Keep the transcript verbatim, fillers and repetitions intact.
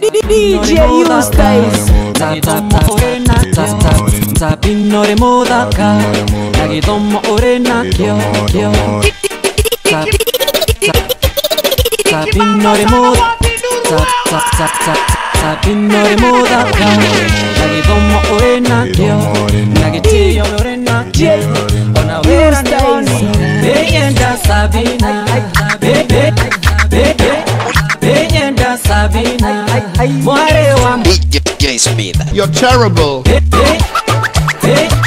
D J Eustace. Sapino de moda ka, nagi tomo orena kyo kyo. Sapino de moda, sap sap sap sapino de moda ka, nagi tomo orena kyo, nagi tiyo orena kyo. Ona vera ni oni, beyenda Sabina, bebe bebe beyenda Sabina, muere wa. You're terrible. Hey, hey, hey.